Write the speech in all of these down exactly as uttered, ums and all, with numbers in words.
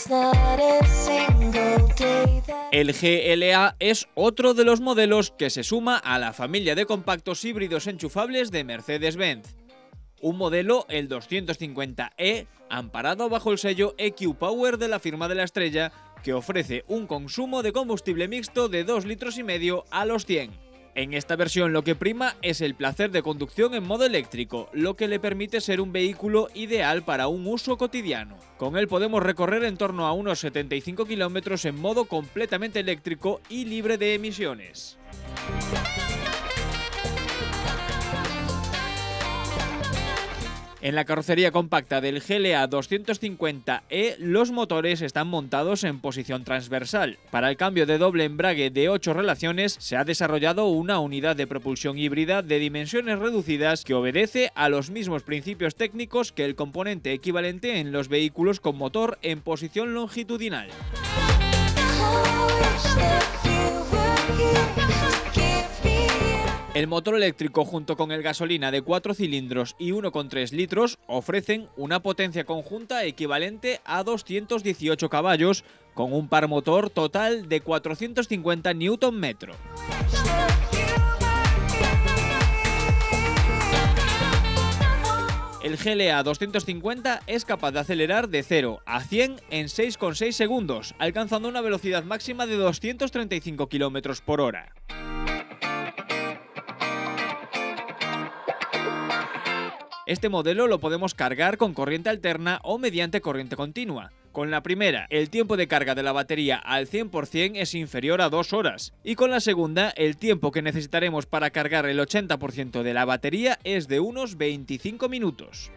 El G L A es otro de los modelos que se suma a la familia de compactos híbridos enchufables de Mercedes-Benz. Un modelo, el doscientos cincuenta E, amparado bajo el sello E Q Power de la firma de la estrella, que ofrece un consumo de combustible mixto de dos litros y medio a los cien. En esta versión lo que prima es el placer de conducción en modo eléctrico, lo que le permite ser un vehículo ideal para un uso cotidiano. Con él podemos recorrer en torno a unos setenta y cinco kilómetros en modo completamente eléctrico y libre de emisiones. En la carrocería compacta del G L A doscientos cincuenta E, los motores están montados en posición transversal. Para el cambio de doble embrague de ocho relaciones, se ha desarrollado una unidad de propulsión híbrida de dimensiones reducidas que obedece a los mismos principios técnicos que el componente equivalente en los vehículos con motor en posición longitudinal. El motor eléctrico junto con el gasolina de cuatro cilindros y uno coma tres litros ofrecen una potencia conjunta equivalente a doscientos dieciocho caballos con un par motor total de cuatrocientos cincuenta newton metro. El G L A doscientos cincuenta es capaz de acelerar de cero a cien en seis coma seis segundos, alcanzando una velocidad máxima de doscientos treinta y cinco kilómetros por hora. Este modelo lo podemos cargar con corriente alterna o mediante corriente continua. Con la primera, el tiempo de carga de la batería al cien por cien es inferior a dos horas. Y con la segunda, el tiempo que necesitaremos para cargar el ochenta por ciento de la batería es de unos veinticinco minutos.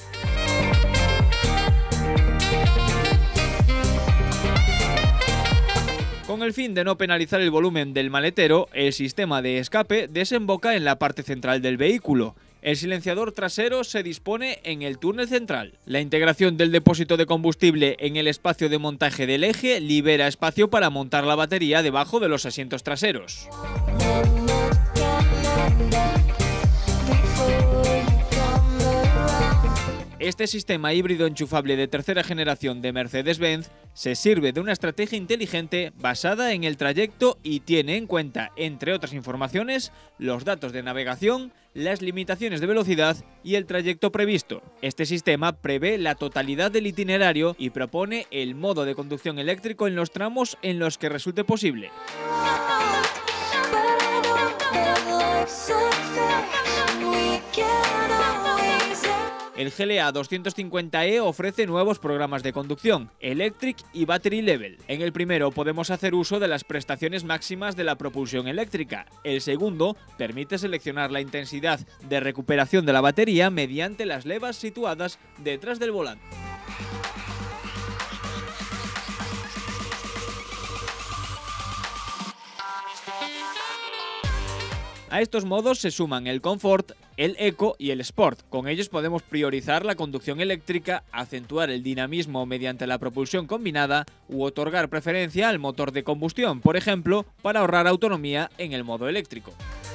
Con el fin de no penalizar el volumen del maletero, el sistema de escape desemboca en la parte central del vehículo. El silenciador trasero se dispone en el túnel central. La integración del depósito de combustible en el espacio de montaje del eje libera espacio para montar la batería debajo de los asientos traseros. Este sistema híbrido enchufable de tercera generación de Mercedes-Benz se sirve de una estrategia inteligente basada en el trayecto y tiene en cuenta, entre otras informaciones, los datos de navegación, las limitaciones de velocidad y el trayecto previsto. Este sistema prevé la totalidad del itinerario y propone el modo de conducción eléctrico en los tramos en los que resulte posible. El G L A doscientos cincuenta E ofrece nuevos programas de conducción, Electric y Battery Level. En el primero podemos hacer uso de las prestaciones máximas de la propulsión eléctrica. El segundo permite seleccionar la intensidad de recuperación de la batería mediante las levas situadas detrás del volante. A estos modos se suman el Comfort, el Eco y el Sport. Con ellos podemos priorizar la conducción eléctrica, acentuar el dinamismo mediante la propulsión combinada u otorgar preferencia al motor de combustión, por ejemplo, para ahorrar autonomía en el modo eléctrico.